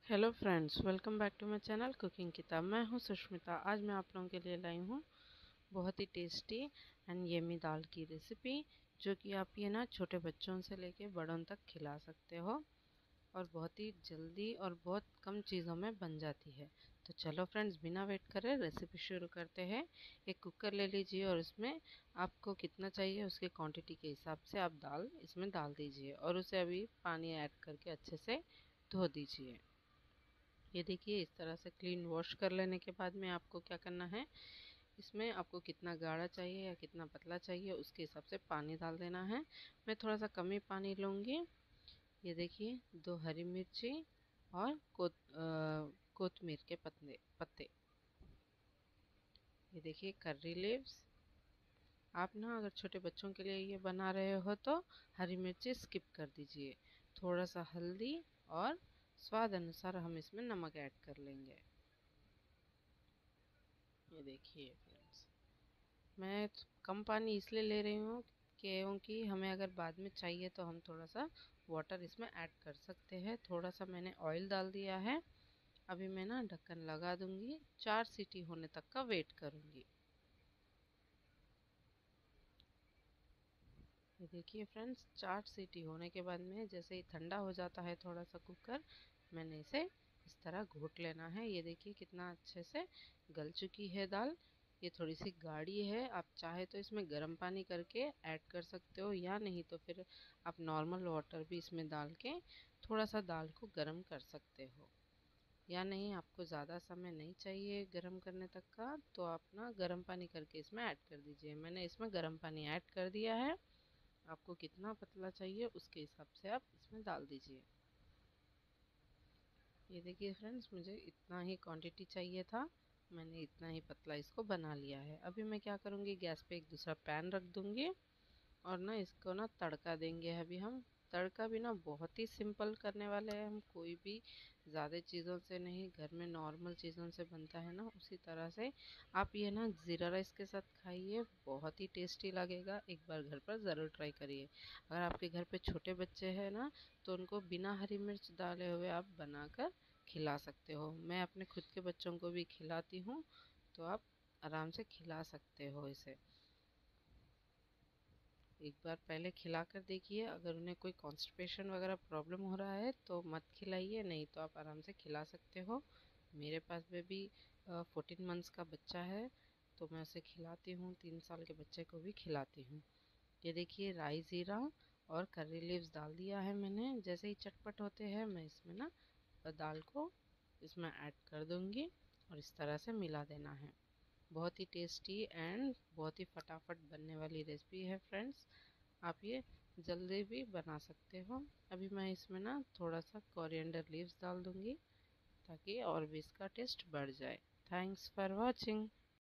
Hello friends, welcome back to my channel cooking Kitaab. मैं हूं सुष्मिता। आज मैं आप लोगों के लिए लाई हूं बहुत ही टेस्टी एंड यमी दाल की रेसिपी, जो कि आप ये ना छोटे बच्चों से लेके बड़ों तक खिला सकते हो और बहुत ही जल्दी और बहुत कम चीज़ों में बन जाती है। तो चलो फ्रेंड्स, बिना वेट करे रेसिपी शुरू करते हैं। एक कुकर ले लीजिए और उसमें आपको कितना चाहिए उसके क्वांटिटी के हिसाब से आप दाल इसमें डाल दीजिए और उसे अभी पानी ऐड करके अच्छे से धो दीजिए। ये देखिए, इस तरह से क्लीन वॉश कर लेने के बाद में आपको क्या करना है, इसमें आपको कितना गाढ़ा चाहिए या कितना पतला चाहिए उसके हिसाब से पानी डाल देना है। मैं थोड़ा सा कम ही पानी लूँगी। ये देखिए, 2 हरी मिर्ची और कोतमीर के पत्ते। ये देखिए, करी लीव्स। आप ना अगर छोटे बच्चों के लिए ये बना रहे हो तो हरी मिर्ची स्किप कर दीजिए। थोड़ा सा हल्दी और स्वाद अनुसार हम इसमें नमक ऐड कर लेंगे। ये देखिए फ्रेंड्स, मैं कम पानी इसलिए ले रही हूँ क्योंकि हमें अगर बाद में चाहिए तो हम थोड़ा सा वाटर इसमें ऐड कर सकते हैं। थोड़ा सा मैंने ऑयल डाल दिया है। अभी मैं ना ढक्कन लगा दूंगी, 4 सीटी होने तक का वेट करूंगी। ये देखिए फ्रेंड्स, 4 सीटी होने के बाद में जैसे ही ठंडा हो जाता है थोड़ा सा कुकर, मैंने इसे इस तरह घोट लेना है। ये देखिए कितना अच्छे से गल चुकी है दाल। ये थोड़ी सी गाढ़ी है, आप चाहे तो इसमें गर्म पानी करके ऐड कर सकते हो, या नहीं तो फिर आप नॉर्मल वाटर भी इसमें डाल के थोड़ा सा दाल को गर्म कर सकते हो। या नहीं, आपको ज़्यादा समय नहीं चाहिए गर्म करने तक का, तो आप ना गर्म पानी करके इसमें ऐड कर दीजिए। मैंने इसमें गर्म पानी ऐड कर दिया है। आपको कितना पतला चाहिए उसके हिसाब से आप इसमें डाल दीजिए। ये देखिए फ्रेंड्स, मुझे इतना ही क्वांटिटी चाहिए था, मैंने इतना ही पतला इसको बना लिया है। अभी मैं क्या करूँगी, गैस पे एक दूसरा पैन रख दूँगी और ना इसको ना तड़का देंगे। अभी हम तड़का भी ना बहुत ही सिंपल करने वाले हैं। हम कोई भी ज़्यादा चीज़ों से नहीं, घर में नॉर्मल चीज़ों से बनता है ना उसी तरह से आप ये ना ज़ीरा राइस के साथ खाइए, बहुत ही टेस्टी लगेगा। एक बार घर पर ज़रूर ट्राई करिए। अगर आपके घर पे छोटे बच्चे हैं ना, तो उनको बिना हरी मिर्च डाले हुए आप बनाकर खिला सकते हो। मैं अपने खुद के बच्चों को भी खिलाती हूँ, तो आप आराम से खिला सकते हो इसे। एक बार पहले खिला कर देखिए, अगर उन्हें कोई कॉन्स्टिपेशन वगैरह प्रॉब्लम हो रहा है तो मत खिलाइए, नहीं तो आप आराम से खिला सकते हो। मेरे पास में भी 14 मंथ्स का बच्चा है, तो मैं उसे खिलाती हूँ। 3 साल के बच्चे को भी खिलाती हूँ। ये देखिए, राई ज़ीरा और करी लीव्स डाल दिया है मैंने। जैसे ही चटपट होते हैं मैं इसमें ना दाल को इसमें ऐड कर दूँगी और इस तरह से मिला देना है। बहुत ही टेस्टी एंड बहुत ही फटाफट बनने वाली रेसिपी है फ्रेंड्स। आप ये जल्दी भी बना सकते हो। अभी मैं इसमें ना थोड़ा सा कोरिएंडर लीव्स डाल दूँगी ताकि और भी इसका टेस्ट बढ़ जाए। Thanks for watching.